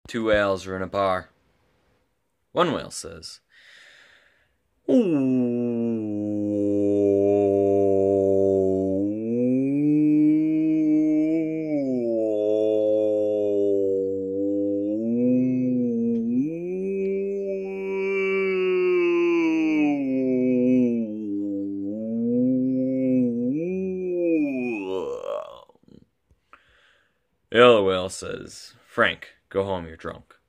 Two whales are in a bar. One whale says, the other whale says, Frank, go home, you're drunk.